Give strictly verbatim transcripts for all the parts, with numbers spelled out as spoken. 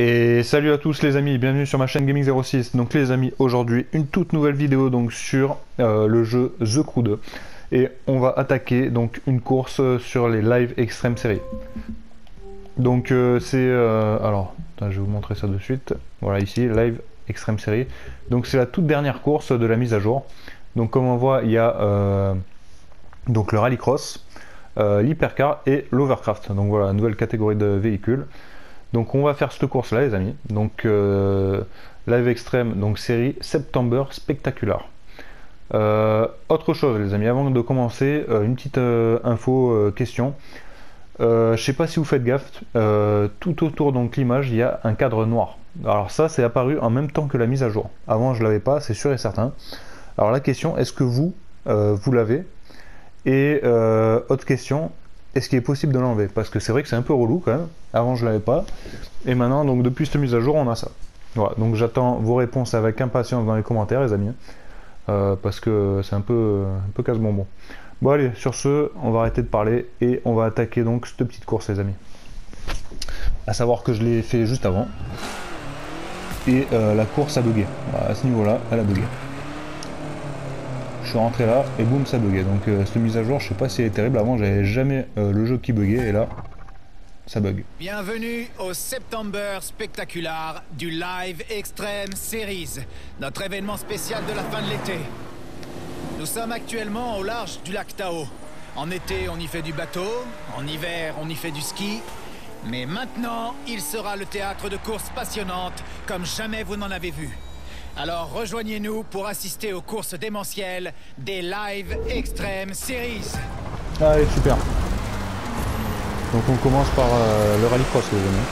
Et salut à tous les amis, bienvenue sur ma chaîne Gaming zéro six. Donc les amis, aujourd'hui une toute nouvelle vidéo donc sur euh, le jeu The Crew deux. Et on va attaquer donc une course sur les Live Extreme Series. Donc euh, c'est... Euh, alors, attends, je vais vous montrer ça de suite. Voilà ici, Live Extreme Series. Donc c'est la toute dernière course de la mise à jour. Donc comme on voit, il y a euh, donc le Rallycross, euh, l'Hypercar et l'Overcraft. Donc voilà, nouvelle catégorie de véhicules. Donc on va faire cette course là les amis, donc euh, Live Extreme, donc série September Spectacular. Euh, autre chose les amis, avant de commencer, euh, une petite euh, info, euh, question. Euh, je sais pas si vous faites gaffe, euh, tout autour donc l'image il y a un cadre noir. Alors ça c'est apparu en même temps que la mise à jour. Avant je l'avais pas, c'est sûr et certain. Alors la question, est-ce que vous, euh, vous l'avez? Et euh, autre question, est-ce qu'il est possible de l'enlever? Parce que c'est vrai que c'est un peu relou quand même. Avant je l'avais pas. Et maintenant, donc depuis cette mise à jour, on a ça. Voilà, donc j'attends vos réponses avec impatience dans les commentaires les amis. Euh, parce que c'est un peu, un peu casse-bonbon. Bon allez, sur ce, on va arrêter de parler et on va attaquer donc cette petite course les amis. À savoir que je l'ai fait juste avant. Et euh, la course a bugué. Voilà, à ce niveau-là, elle a bugué. Je suis rentré là et boum ça buguait. Donc euh, cette mise à jour, je sais pas si elle est terrible. Avant j'avais jamais euh, le jeu qui buguait et là ça bug. Bienvenue au September Spectacular du Live Extreme Series, notre événement spécial de la fin de l'été. Nous sommes actuellement au large du lac Tao. En été on y fait du bateau, en hiver on y fait du ski. Mais maintenant il sera le théâtre de courses passionnantes comme jamais vous n'en avez vu. Alors rejoignez-nous pour assister aux courses démentielles des Live Extreme Series. Allez, super. Donc on commence par euh, le Rallycross les amis.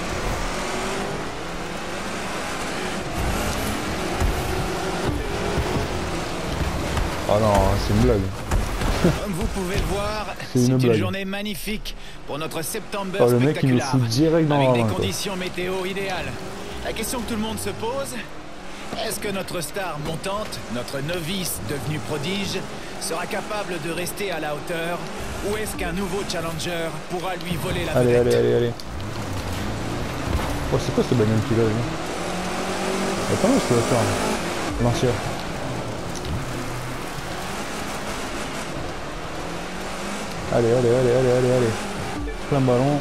Ah non, c'est une blague. Comme vous pouvez le voir, c'est une, une, une journée magnifique pour notre September oh, le mec il nous Spectacular, fout direct dans avec la des main, conditions quoi. météo idéales. La question que tout le monde se pose, est-ce que notre star montante, notre novice devenu prodige, sera capable de rester à la hauteur, ou est-ce qu'un nouveau challenger pourra lui voler la allez, vedette? Allez, allez, allez. Oh, c'est quoi ce bagnole qu'il a là? C'est pas mal ce qu'il va faire, l'ancien. Allez, allez, allez, allez, allez, allez. Plein ballon.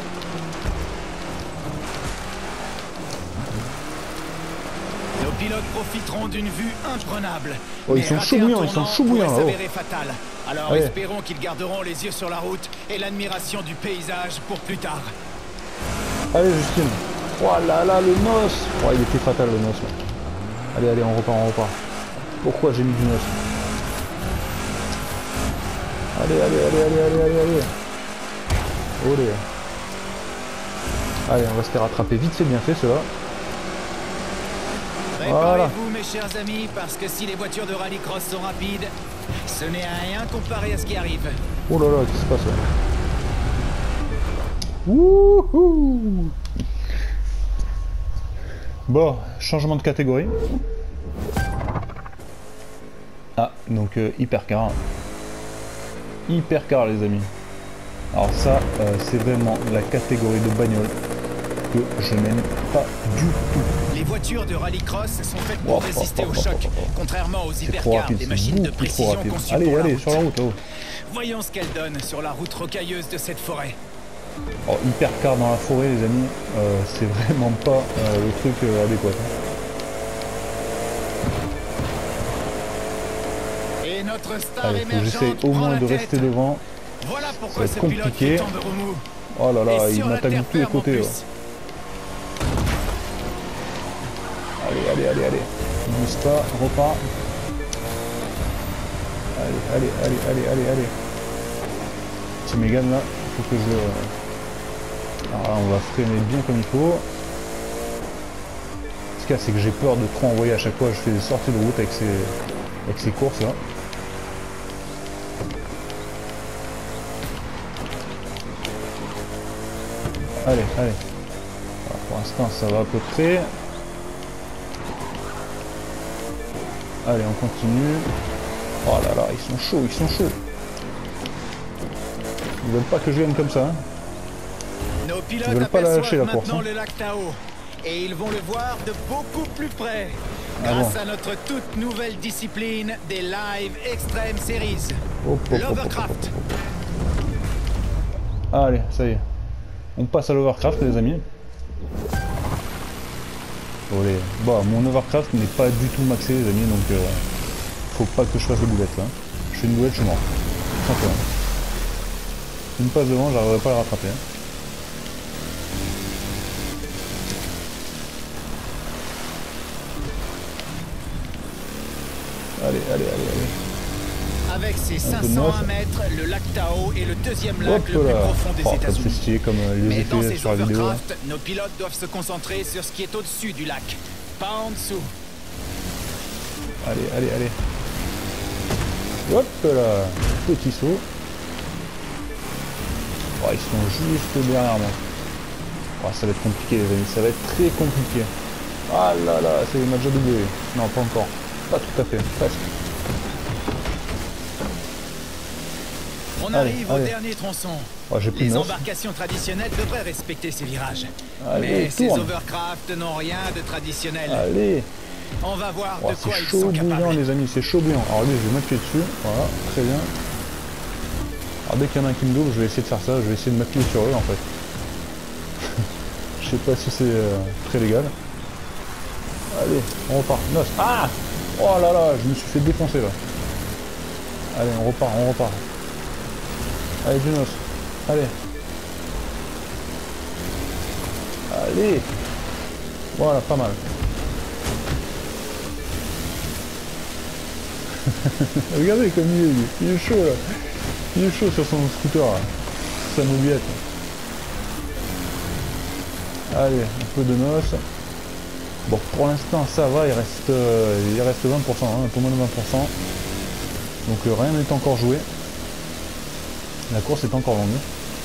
Nos pilotes profiteront d'une vue imprenable. Oh, ils sont chauds bouillants, ils sont chauds bouillants là-haut. Fatal. Alors allez. Espérons qu'ils garderont les yeux sur la route et l'admiration du paysage pour plus tard. Allez Justine. Oh là là, le noce. Oh, il était fatal le noce. Allez, allez, on repart, on repart. Pourquoi j'ai mis du noce? Allez, allez, allez, allez, allez, allez, allez. Olé. Allez, on va se faire rattraper vite, c'est bien fait cela. Préparez-vous mes chers amis, parce que si les voitures de rallycross sont rapides, ce n'est à rien comparé à ce qui arrive. Oh là là, qu'est-ce qui se passe là? Wouhou! Bon, changement de catégorie. Ah, donc euh, Hypercar. Hypercar les amis. Alors ça, euh, c'est vraiment la catégorie de bagnole que je n'aime pas du tout. Les voitures de rallycross sont faites pour oh, résister oh, au oh, choc, oh, oh, oh. contrairement aux hypercars, rapide, des machines de précision conçues allez, pour allez, la sur la route. Oh. Voyons ce qu'elle donne sur la route rocailleuse de cette forêt. Oh, Hypercar dans la forêt les amis, euh, c'est vraiment pas euh, le truc euh, adéquat. Et notre star allez, faut que émergente j'essaye au prend moins la de tête. rester devant. Voilà pourquoi ça ce va être pilote compliqué. fait tant de remous. Oh là là, Et il sur la m'attaque de terre tous les ferme en côtés. plus. Ouais. Allez, allez, allez, allez. Bouge pas, repart. Allez, allez, allez, allez, allez, allez. Petit Mégane là, il faut que je... Alors là, on va freiner bien comme il faut. Ce qu'il y a, c'est que j'ai peur de trop envoyer à chaque fois. Je fais des sorties de route avec ces, avec ces courses là. Allez, allez. Alors, pour l'instant, ça va à peu près. Allez, on continue. Oh là là, ils sont chauds, ils sont chauds. Ils veulent pas que je vienne comme ça. Hein. Nos pilotes Ils veulent pas la lâcher la aperçoivent course. maintenant Hein. le lac Tao. Et ils vont le voir de beaucoup plus près. Ah Grâce bon. à notre toute nouvelle discipline des Live Extreme Series. Hop, hop, hop, L'Overcraft. Allez, ça y est. On passe à l'Overcraft, les amis. Allez. Bon, mon Overcraft n'est pas du tout maxé, les amis, donc euh, faut pas que je fasse de boulette là. Je fais une boulette, je suis mort. Simplement. Une passe devant, j'arriverai pas à la rattraper. Hein. Allez, allez, allez, allez. Avec ses Un cinq peu de cent un noce. mètres, le lac Tao est le deuxième lac Hop le plus là. profond des Oh, comme États-Unis. c'est stylé, comme euh, les Mais dans effets ces sur la vidéo. Hein. overcraft, nos pilotes doivent se concentrer sur ce qui est au-dessus du lac, pas en dessous. Allez, allez, allez. Hop là. Petit saut. Oh, ils sont juste derrière moi. Oh, ça va être compliqué, les amis. Ça va être très compliqué. Ah là là, ça y est, il m'a déjà doublé. Non, pas encore. Pas tout à fait. Presque. On Allez, arrive allez. au dernier tronçon. Oh, j'ai plus de Les noce. embarcations traditionnelles devraient respecter ces virages. Allez, Mais ces tourne. overcraft n'ont rien de traditionnel. Allez. On va voir Oh, de quoi c'est ils chaud sont bouillant, capables. les amis. C'est chaud bouillant. Alors lui, je vais m'appuyer dessus. Voilà, très bien. Alors dès qu'il y en a un qui me double, je vais essayer de faire ça. Je vais essayer de m'appuyer sur eux, en fait. Je sais pas si c'est euh, très légal. Allez, on repart. Noce. Ah! Oh là là, je me suis fait défoncer là. Allez, on repart, on repart. Allez, du noce. Allez. Allez. Voilà, pas mal. Regardez comme il est, lui. Il est chaud là. Il est chaud sur son scooter là. Sa mobilette. Allez, un peu de noce. Bon, pour l'instant ça va, il reste, euh, il reste vingt pour cent, hein, un peu moins de vingt pour cent. Donc euh, rien n'est encore joué. La course est encore longue.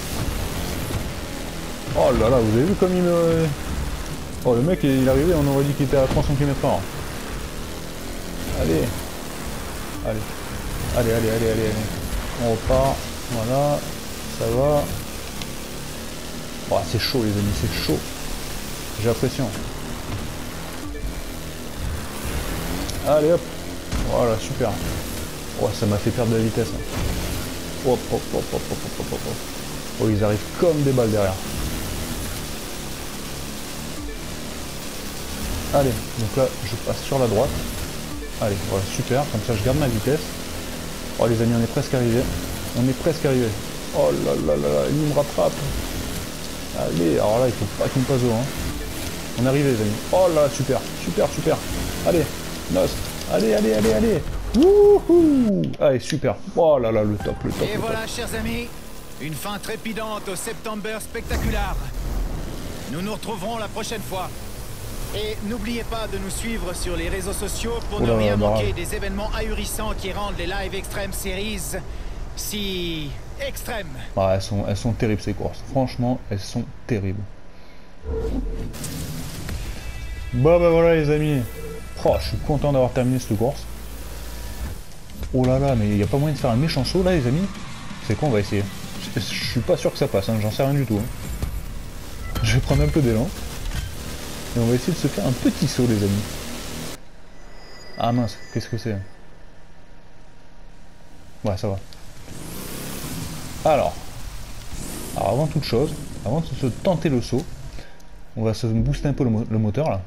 Oh là là, vous avez vu comme il me... Oh, le mec il est arrivé, on aurait dit qu'il était à trois cents kilomètres par heure. Allez. Allez. Allez, allez, allez, allez, allez. On repart. Voilà. Ça va. Oh, c'est chaud les amis, c'est chaud. J'ai l'impression. Allez hop. Voilà, super. Oh, ça m'a fait perdre de la vitesse. Hop, hop, hop, hop, hop, hop, hop, hop. Oh, ils arrivent comme des balles derrière. Allez, donc là, je passe sur la droite. Allez, voilà, super. Comme ça, je garde ma vitesse. Oh, les amis, on est presque arrivé. On est presque arrivé. Oh là là là là, il me rattrape. Allez, alors là, il faut pas qu'il me passe devant. On est arrivé, les amis. Oh là, super, super, super. Allez, noce. Allez, allez, allez, allez. Wouhou. Allez, super. Oh là là, le top, le top. Et le voilà, top. chers amis, une fin trépidante au September Spectacular. Nous nous retrouverons la prochaine fois. Et n'oubliez pas de nous suivre sur les réseaux sociaux pour Oula, ne rien bah, manquer des événements ahurissants qui rendent les Live Extreme Series si extrêmes. Ah, elles sont, elles sont terribles ces courses. Franchement, elles sont terribles. Bon bah voilà les amis. Oh, je suis content d'avoir terminé cette course. Oh là là, mais il n'y a pas moyen de faire un méchant saut là les amis. C'est quoi, on va essayer. Je, je suis pas sûr que ça passe, hein, j'en sais rien du tout. Hein. Je vais prendre un peu d'élan. Et on va essayer de se faire un petit saut les amis. Ah mince, qu'est-ce que c'est? Ouais, ça va. Alors, alors avant toute chose, avant de se tenter le saut, on va se booster un peu le, mo le moteur là.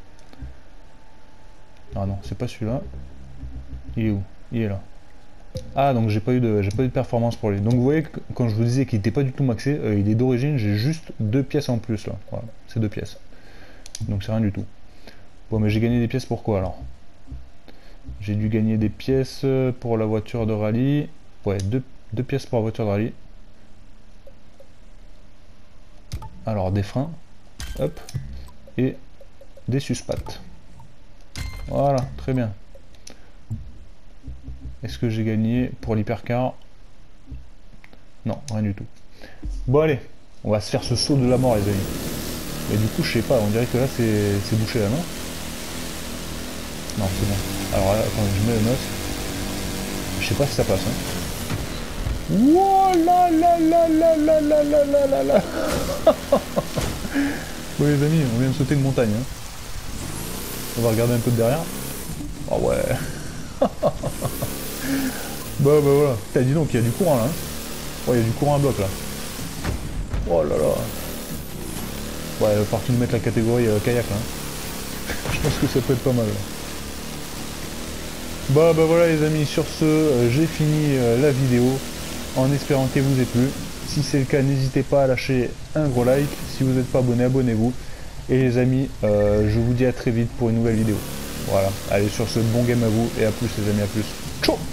Ah non, c'est pas celui-là. Il est où? Il est là. Ah, donc j'ai pas eu de j'ai pas eu de performance pour lui. Donc vous voyez que quand je vous disais qu'il était pas du tout maxé, euh, il est d'origine, j'ai juste deux pièces en plus là. Voilà, c'est deux pièces. Donc c'est rien du tout. Bon, mais j'ai gagné des pièces pour quoi alors? J'ai dû gagner des pièces pour la voiture de rallye. Ouais, deux, deux pièces pour la voiture de rallye. Alors des freins. Hop. Et des suspattes. Voilà, très bien. Est-ce que j'ai gagné pour l'hypercar? Non, rien du tout. Bon allez, on va se faire ce saut de la mort les amis. Et du coup je sais pas, on dirait que là c'est bouché là, non? Non, c'est bon. Alors là, attendez, je mets le noce. Je sais pas si ça passe. Hein. Wow, là, là, là, là, là, là, là, là, là, là. Bon les amis, on vient de sauter une montagne. Hein. On va regarder un peu de derrière. Oh ouais. Bah bah voilà. T'as dit donc il y a du courant là. Hein. Oh il y a du courant à bloc là. Oh là là. Ouais, il va falloir qu'ils nous mettent la catégorie euh, kayak là. Je pense que ça peut être pas mal. Là. Bah bah voilà les amis, sur ce, euh, j'ai fini euh, la vidéo en espérant qu'elle vous ait plu. Si c'est le cas, n'hésitez pas à lâcher un gros like. Si vous n'êtes pas abonné, abonnez-vous. Et les amis, euh, je vous dis à très vite pour une nouvelle vidéo. Voilà, allez sur ce, bon game à vous et à plus les amis, à plus. Ciao.